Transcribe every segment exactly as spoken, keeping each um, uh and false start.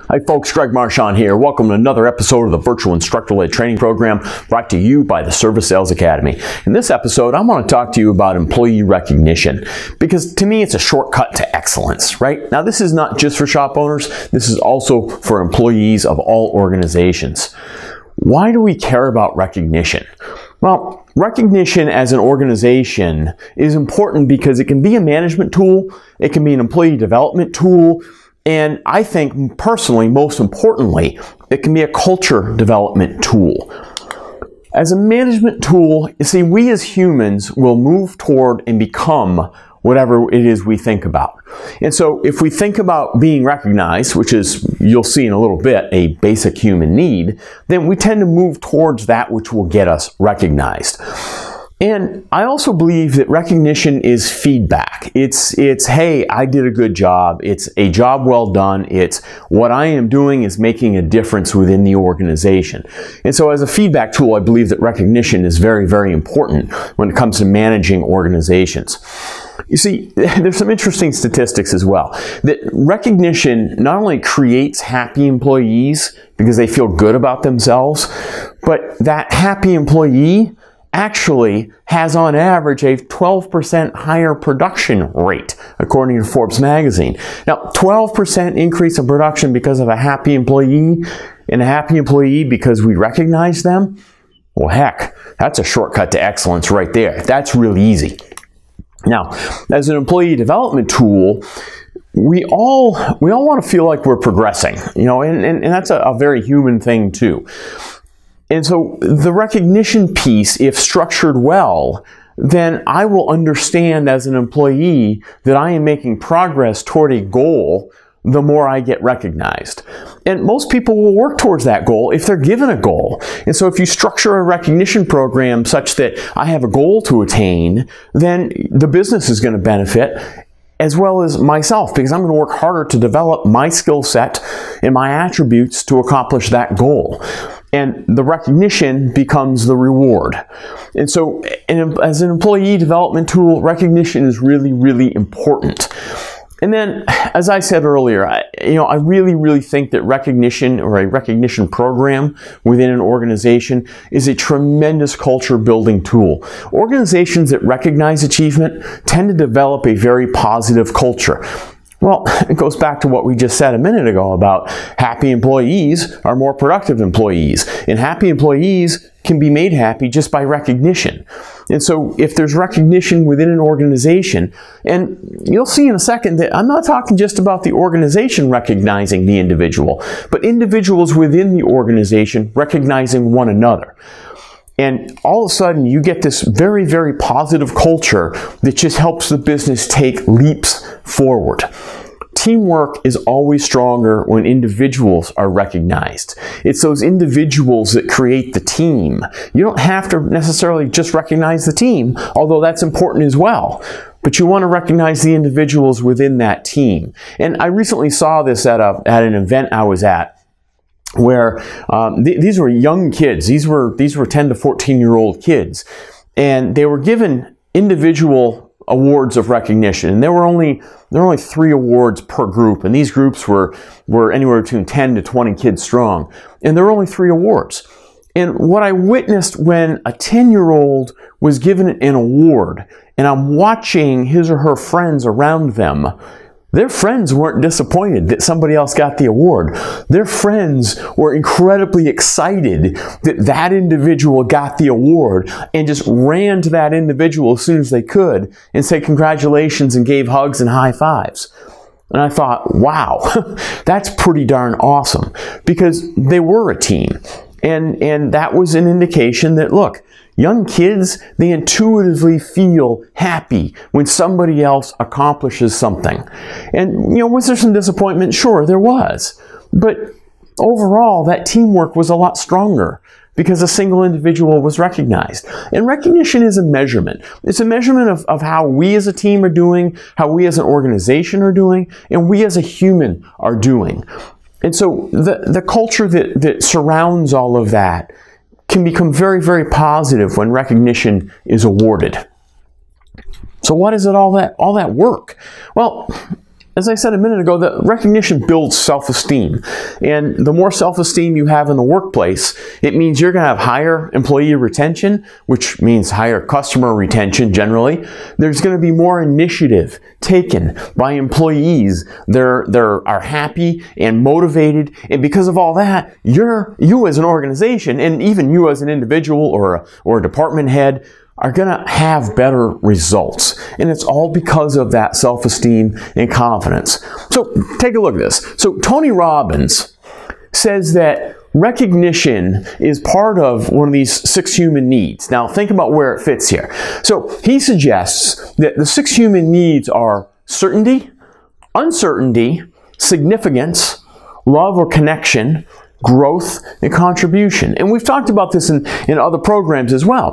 Hi folks, Greg Marchand here. Welcome to another episode of the Virtual Instructor-Led Training Program brought to you by the Service Sales Academy. In this episode, I want to talk to you about employee recognition because to me, it's a shortcut to excellence, right? Now, this is not just for shop owners. This is also for employees of all organizations. Why do we care about recognition? Well, recognition as an organization is important because it can be a management tool, it can be an employee development tool, and I think personally, most importantly, it can be a culture development tool. As a management tool, you see, we as humans will move toward and become whatever it is we think about. And so if we think about being recognized, which is, you'll see in a little bit, a basic human need, then we tend to move towards that which will get us recognized. And I also believe that recognition is feedback. It's, it's, hey, I did a good job. It's a job well done. It's what I am doing is making a difference within the organization. And so as a feedback tool, I believe that recognition is very, very important when it comes to managing organizations. You see, there's some interesting statistics as well. That recognition not only creates happy employees because they feel good about themselves, but that happy employee actually has on average a twelve percent higher production rate, according to Forbes magazine. Now, twelve percent increase in production because of a happy employee, and a happy employee because we recognize them? Well, heck, that's a shortcut to excellence right there. That's really easy. Now, as an employee development tool, we all, we all want to feel like we're progressing, you know, and, and, and that's a, a very human thing too. And so the recognition piece, if structured well, then I will understand as an employee that I am making progress toward a goal the more I get recognized. And most people will work towards that goal if they're given a goal. And so if you structure a recognition program such that I have a goal to attain, then the business is going to benefit as well as myself, because I'm going to work harder to develop my skill set and my attributes to accomplish that goal. And the recognition becomes the reward. And so as an employee development tool, recognition is really, really important. And then, as I said earlier, I, you know, I really, really think that recognition or a recognition program within an organization is a tremendous culture building tool. Organizations that recognize achievement tend to develop a very positive culture. Well, it goes back to what we just said a minute ago about happy employees are more productive employees. And happy employees can be made happy just by recognition. And so if there's recognition within an organization, and you'll see in a second that I'm not talking just about the organization recognizing the individual, but individuals within the organization recognizing one another. And all of a sudden, you get this very, very positive culture that just helps the business take leaps forward. Teamwork is always stronger when individuals are recognized. It's those individuals that create the team. You don't have to necessarily just recognize the team, although that's important as well. But you want to recognize the individuals within that team. And I recently saw this at, a, at an event I was at, where um, th these were young kids. These were these were ten to fourteen year old kids, and they were given individual awards of recognition. And there were only there were only three awards per group, and these groups were were anywhere between ten to twenty kids strong, and there were only three awards. And what I witnessed when a ten year old was given an award, and I'm watching his or her friends around them. Their friends weren't disappointed that somebody else got the award. Their friends were incredibly excited that that individual got the award and just ran to that individual as soon as they could and said congratulations and gave hugs and high fives. And I thought, wow, that's pretty darn awesome, because they were a team. And, and that was an indication that, look, young kids, they intuitively feel happy when somebody else accomplishes something. And, you know, was there some disappointment? Sure, there was. But overall, that teamwork was a lot stronger because a single individual was recognized. And recognition is a measurement. It's a measurement of, of how we as a team are doing, how we as an organization are doing, and we as a human are doing. And so the, the culture that, that surrounds all of that can become very, very positive when recognition is awarded. So what is it all that all that work? Well, as I said a minute ago, that recognition builds self-esteem. And the more self-esteem you have in the workplace, it means you're going to have higher employee retention, which means higher customer retention generally. There's going to be more initiative taken by employees. They're, they're are happy and motivated. And because of all that, you're, you as an organization, and even you as an individual or a, or a department head, are going to have better results. And it's all because of that self-esteem and confidence. So take a look at this. So Tony Robbins says that recognition is part of one of these six human needs. Now think about where it fits here. So he suggests that the six human needs are certainty, uncertainty, significance, love or connection, growth, and contribution. And we've talked about this in, in other programs as well.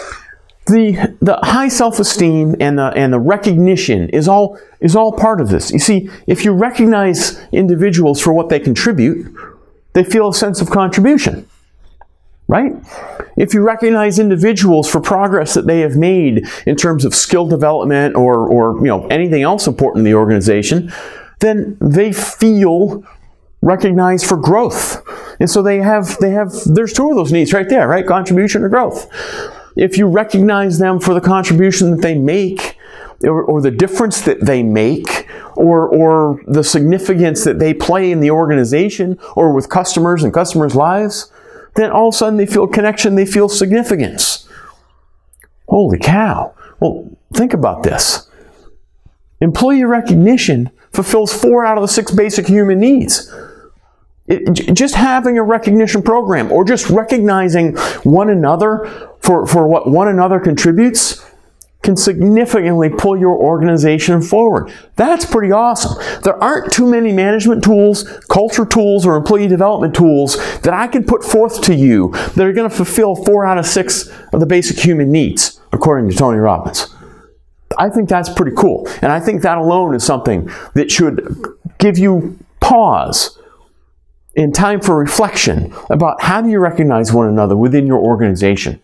The, the high self-esteem and the, and the recognition is all, is all part of this. You see, if you recognize individuals for what they contribute, they feel a sense of contribution, right? If you recognize individuals for progress that they have made in terms of skill development or, or you know, anything else important in the organization, then they feel recognized for growth. And so they have, they have, there's two of those needs right there, right? Contribution or growth. If you recognize them for the contribution that they make, or, or the difference that they make, or, or the significance that they play in the organization or with customers and customers' lives, then all of a sudden they feel connection, they feel significance. Holy cow. Well, think about this. Employee recognition fulfills four out of the six basic human needs. It, just having a recognition program or just recognizing one another for, for what one another contributes can significantly pull your organization forward. That's pretty awesome. There aren't too many management tools, culture tools, or employee development tools that I can put forth to you that are going to fulfill four out of six of the basic human needs, according to Tony Robbins. I think that's pretty cool. And I think that alone is something that should give you pause and time for reflection about how do you recognize one another within your organization.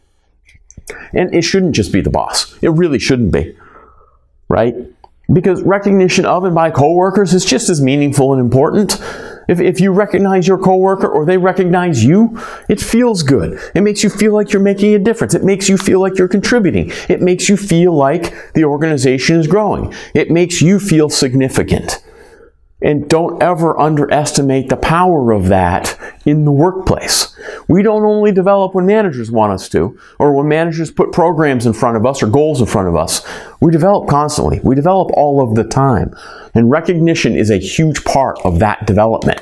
And it shouldn't just be the boss. It really shouldn't be, right? Because recognition of and by coworkers is just as meaningful and important. If, if you recognize your coworker or they recognize you, it feels good. It makes you feel like you're making a difference. It makes you feel like you're contributing. It makes you feel like the organization is growing. It makes you feel significant. And don't ever underestimate the power of that in the workplace. We don't only develop when managers want us to, or when managers put programs in front of us or goals in front of us. We develop constantly. We develop all of the time. And recognition is a huge part of that development.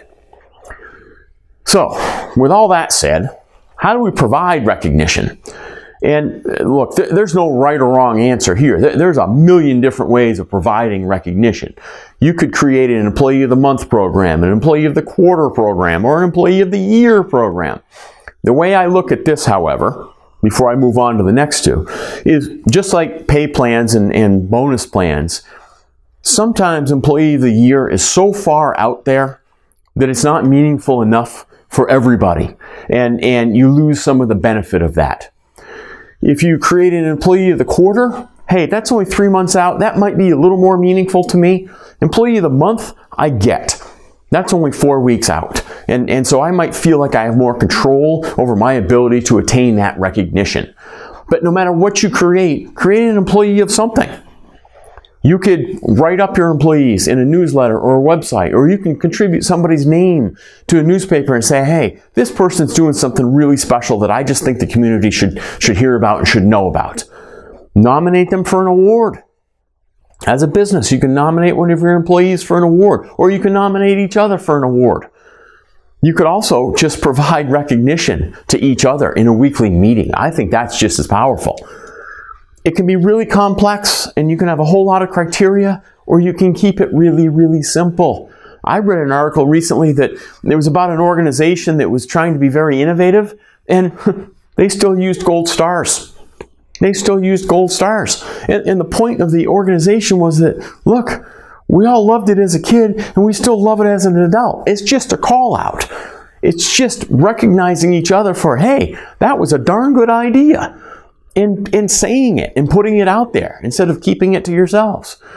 So, with all that said, how do we provide recognition? And look, th there's no right or wrong answer here. Th there's a million different ways of providing recognition. You could create an Employee of the Month program, an Employee of the Quarter program, or an Employee of the Year program. The way I look at this, however, before I move on to the next two, is just like pay plans and, and bonus plans, sometimes Employee of the Year is so far out there that it's not meaningful enough for everybody, and, and you lose some of the benefit of that. If you create an Employee of the Quarter, hey, that's only three months out. That might be a little more meaningful to me. Employee of the Month, I get. That's only four weeks out. And, and so I might feel like I have more control over my ability to attain that recognition. But no matter what you create, create an employee of something. You could write up your employees in a newsletter or a website, or you can contribute somebody's name to a newspaper and say, hey, this person's doing something really special that I just think the community should, should hear about and should know about. Nominate them for an award. As a business, you can nominate one of your employees for an award, or you can nominate each other for an award. You could also just provide recognition to each other in a weekly meeting. I think that's just as powerful. It can be really complex, and you can have a whole lot of criteria, or you can keep it really, really simple. I read an article recently that it was about an organization that was trying to be very innovative, and they still used gold stars. They still used gold stars. And, and the point of the organization was that, look, we all loved it as a kid, and we still love it as an adult. It's just a call out. It's just recognizing each other for, hey, that was a darn good idea. And, and saying it and putting it out there instead of keeping it to yourselves.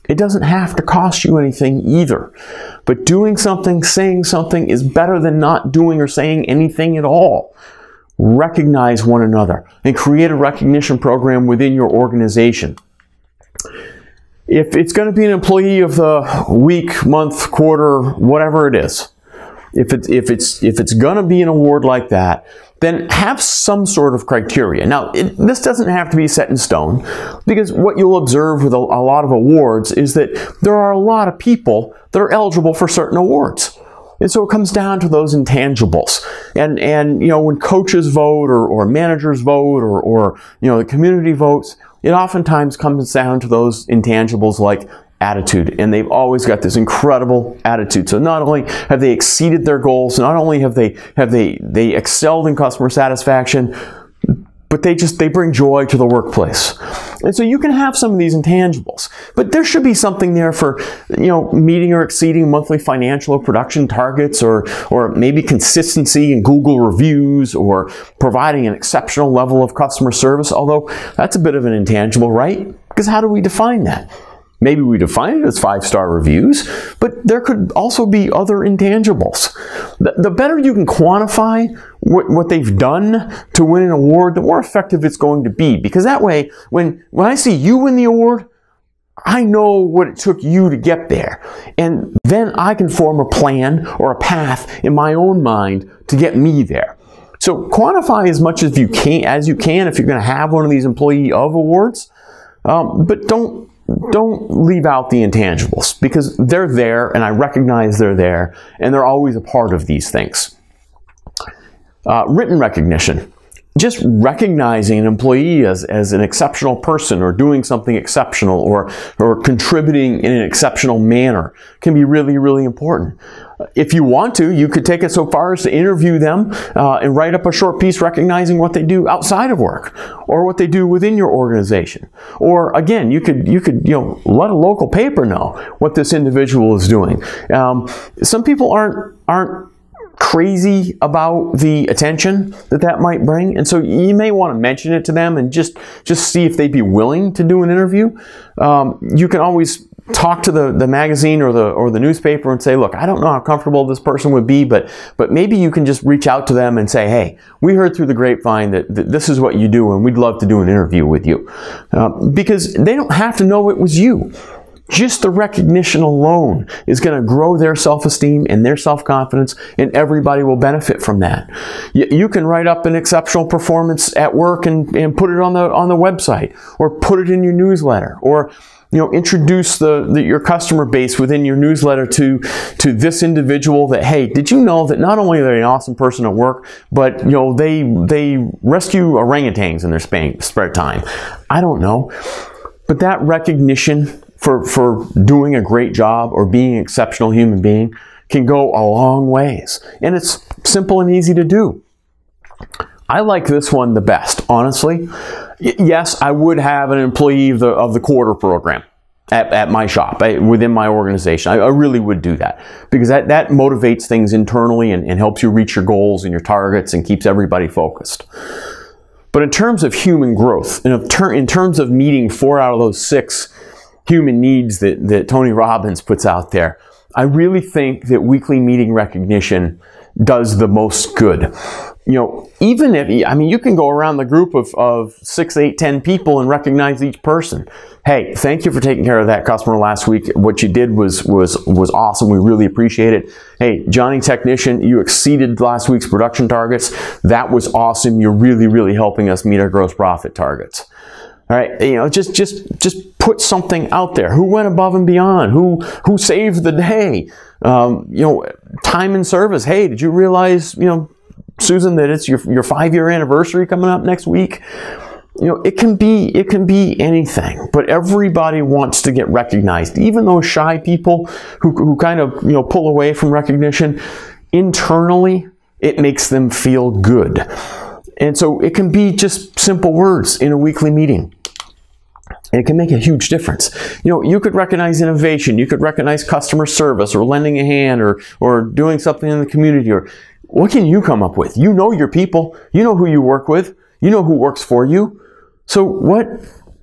It doesn't have to cost you anything either. But doing something, saying something is better than not doing or saying anything at all. Recognize one another and create a recognition program within your organization. If it's going to be an employee of the week, month, quarter, whatever it is, if it's, if it's, if it's going to be an award like that, then have some sort of criteria. Now, it, this doesn't have to be set in stone, because what you'll observe with a, a lot of awards is that there are a lot of people that are eligible for certain awards. And so it comes down to those intangibles. And, and you know, when coaches vote or, or managers vote or, or, you know, the community votes, it oftentimes comes down to those intangibles like attitude. And they've always got this incredible attitude. So not only have they exceeded their goals, not only have they, have they, they excelled in customer satisfaction, but they just, they bring joy to the workplace. And so you can have some of these intangibles, but there should be something there for, you know, meeting or exceeding monthly financial or production targets, or, or maybe consistency in Google reviews, or providing an exceptional level of customer service. Although that's a bit of an intangible, right? Because how do we define that? Maybe we define it as five-star reviews, but there could also be other intangibles. The, the better you can quantify what, what they've done to win an award, the more effective it's going to be. Because that way, when, when I see you win the award, I know what it took you to get there. And then I can form a plan or a path in my own mind to get me there. So quantify as much as you can, as you can if you're going to have one of these employee of awards, um, but don't Don't leave out the intangibles, because they're there, and I recognize they're there, and they're always a part of these things. Uh, written recognition. Just recognizing an employee as, as an exceptional person, or doing something exceptional, or, or contributing in an exceptional manner can be really, really important. If you want to, you could take it so far as to interview them uh, and write up a short piece recognizing what they do outside of work, or what they do within your organization. Or again, you could you could you know let a local paper know what this individual is doing. Um, some people aren't aren't crazy about the attention that that might bring, and so you may want to mention it to them and just just see if they'd be willing to do an interview. Um, you can always talk to the, the magazine or the or the newspaper and say, look, I don't know how comfortable this person would be, but but maybe you can just reach out to them and say, hey, we heard through the grapevine that, that this is what you do, and we'd love to do an interview with you. Uh, because they don't have to know it was you. Just the recognition alone is going to grow their self-esteem and their self-confidence, and everybody will benefit from that. You, you can write up an exceptional performance at work and, and put it on the on the website, or put it in your newsletter, or you know, introduce the, the your customer base within your newsletter to to this individual. That, hey, did you know that not only are they an awesome person at work, but you know they they rescue orangutans in their spare time. I don't know, but that recognition for for doing a great job or being an exceptional human being can go a long ways, and it's simple and easy to do. I like this one the best, honestly. Y yes, I would have an employee of the, of the quarter program at, at my shop, I, within my organization. I, I really would do that, because that, that motivates things internally and, and helps you reach your goals and your targets and keeps everybody focused. But in terms of human growth, and in, ter in terms of meeting four out of those six human needs that, that Tony Robbins puts out there, I really think that weekly meeting recognition does the most good. You know, even if, I mean, you can go around the group of, of six, eight, ten people and recognize each person. Hey, thank you for taking care of that customer last week. What you did was, was, was awesome. We really appreciate it. Hey, Johnny Technician, you exceeded last week's production targets. That was awesome. You're really, really helping us meet our gross profit targets. All right, you know, just, just, just put something out there. Who went above and beyond? Who, who saved the day? Um, you know, time and service. Hey, did you realize, you know, Susan, that it's your, your five-year anniversary coming up next week? You know, it can be, it can be anything, but everybody wants to get recognized. Even those shy people who, who kind of, you know, pull away from recognition, internally, it makes them feel good. And so it can be just simple words in a weekly meeting. And it can make a huge difference. You know, you could recognize innovation, you could recognize customer service, or lending a hand, or, or doing something in the community, or what can you come up with? You know your people, you know who you work with, you know who works for you. So what,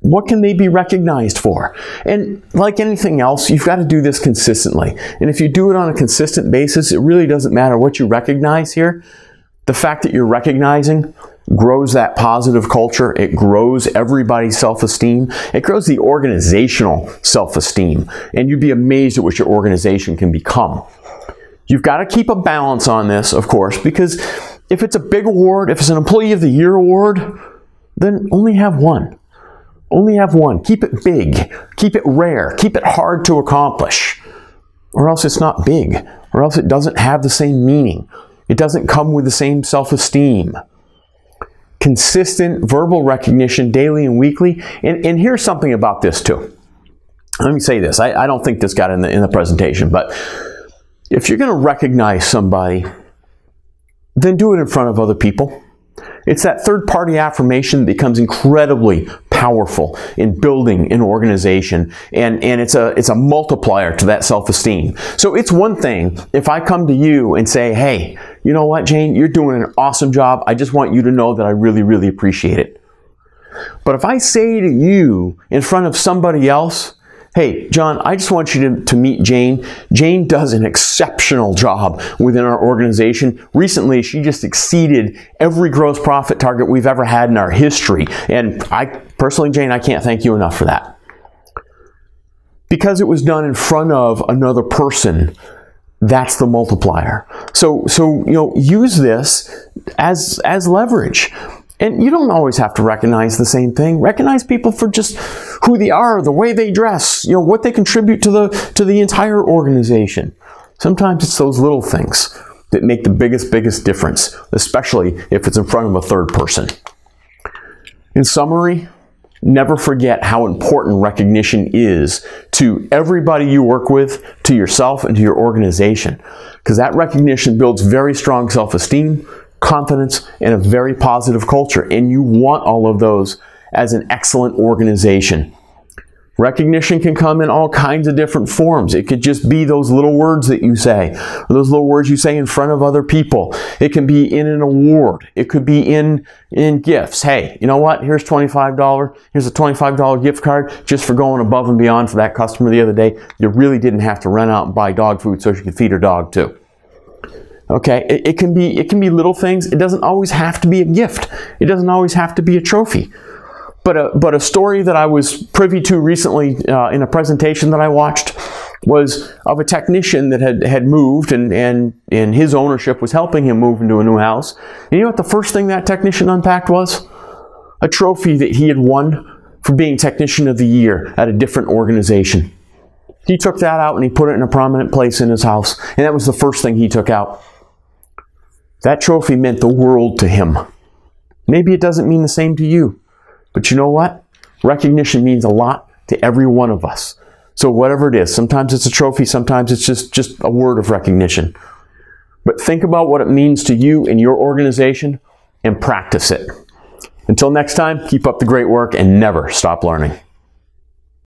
What can they be recognized for? And like anything else, you've got to do this consistently. And if you do it on a consistent basis, it really doesn't matter what you recognize here. The fact that you're recognizing grows that positive culture. It grows everybody's self-esteem. It grows the organizational self-esteem. And you'd be amazed at what your organization can become. You've got to keep a balance on this, of course, because if it's a big award, if it's an Employee of the Year award, then only have one. Only have one. Keep it big. Keep it rare. Keep it hard to accomplish. Or else it's not big. Or else it doesn't have the same meaning. It doesn't come with the same self-esteem. Consistent verbal recognition daily and weekly. And, and here's something about this too. Let me say this. I, I don't think this got in the, in the presentation, but if you're going to recognize somebody, then do it in front of other people. It's that third-party affirmation that becomes incredibly powerful in building an organization, and, and it's a it's a multiplier to that self-esteem. So it's one thing if I come to you and say, hey, you know what, Jane, you're doing an awesome job. I just want you to know that I really, really appreciate it. But if I say to you in front of somebody else, hey, John, I just want you to, to meet Jane. Jane does an exceptional job within our organization. Recently, she just exceeded every gross profit target we've ever had in our history. And I personally, Jane, I can't thank you enough for that. Because it was done in front of another person, that's the multiplier. So, so you know, use this as, as leverage. And you don't always have to recognize the same thing. Recognize people for just who they are, the way they dress, you know, what they contribute to the to the entire organization. Sometimes it's those little things that make the biggest, biggest difference, especially if it's in front of a third person. In summary, never forget how important recognition is to everybody you work with, to yourself, and to your organization. Because that recognition builds very strong self-esteem, confidence, and a very positive culture. And you want all of those as an excellent organization. Recognition can come in all kinds of different forms. It could just be those little words that you say, or those little words you say in front of other people. It can be in an award. It could be in, in gifts. Hey, you know what? Here's twenty-five dollars. Here's a twenty-five dollar gift card just for going above and beyond for that customer the other day. You really didn't have to run out and buy dog food so she could feed her dog too. Okay, it, it can be it can be little things. It doesn't always have to be a gift. It doesn't always have to be a trophy. But a, but a story that I was privy to recently uh, in a presentation that I watched was of a technician that had, had moved, and, and, and his ownership was helping him move into a new house. And you know what the first thing that technician unpacked was? A trophy that he had won for being Technician of the Year at a different organization. He took that out and he put it in a prominent place in his house. And that was the first thing he took out. That trophy meant the world to him. Maybe it doesn't mean the same to you. But you know what? Recognition means a lot to every one of us. So whatever it is, sometimes it's a trophy, sometimes it's just, just a word of recognition. But think about what it means to you and your organization and practice it. Until next time, keep up the great work and never stop learning.